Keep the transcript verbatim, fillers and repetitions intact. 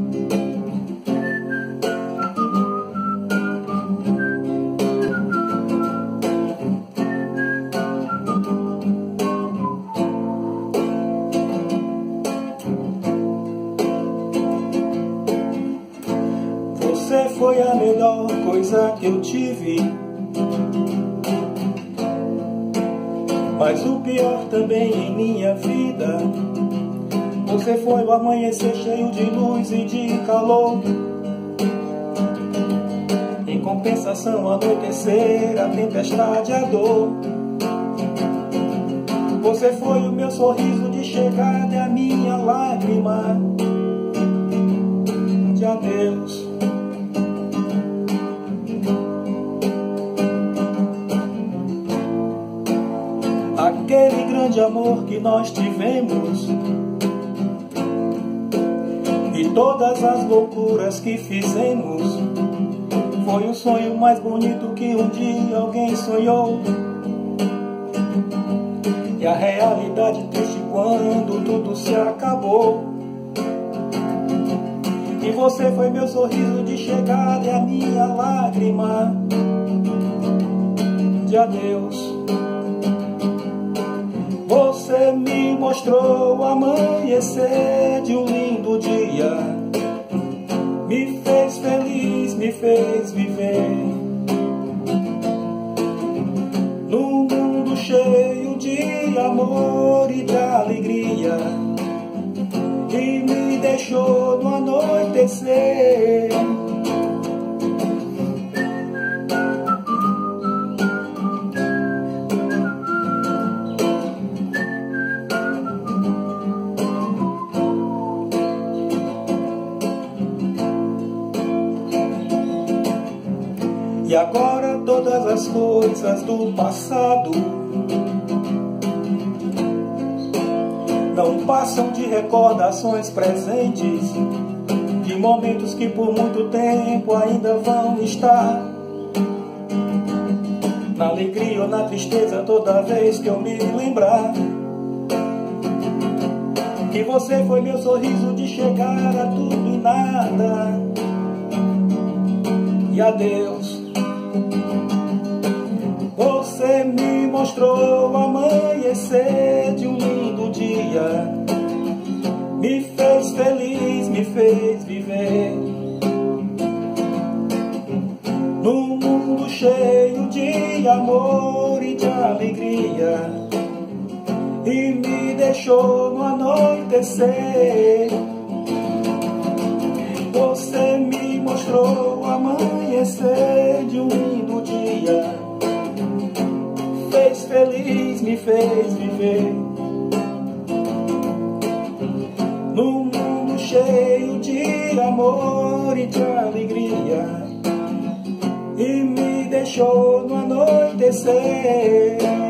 Você foi a melhor coisa que eu tive, mas o pior também em minha vida. Você foi o amanhecer cheio de luz e de calor. Em compensação, anoitecer, a tempestade, a dor. Você foi o meu sorriso de chegada e a minha lágrima de adeus. Aquele grande amor que nós tivemos e todas as loucuras que fizemos foi o sonho mais bonito que um dia alguém sonhou. E a realidade triste quando tudo se acabou. E você foi meu sorriso de chegada e a minha lágrima de adeus. Você me mostrou o amanhecer de um lindo dia, me fez feliz, me fez viver num mundo cheio de amor e de alegria, e me deixou no anoitecer. E agora todas as coisas do passado não passam de recordações presentes, de momentos que por muito tempo ainda vão estar na alegria ou na tristeza toda vez que eu me lembrar que você foi meu sorriso de chegar a tudo e nada e adeus. Você me mostrou o amanhecer de um lindo dia, me fez feliz, me fez viver num mundo cheio de amor e de alegria, e me deixou no anoitecer. Você me mostrou o amanhecer de um lindo dia, fez feliz, me fez viver num mundo cheio de amor e de alegria, e me deixou no anoitecer.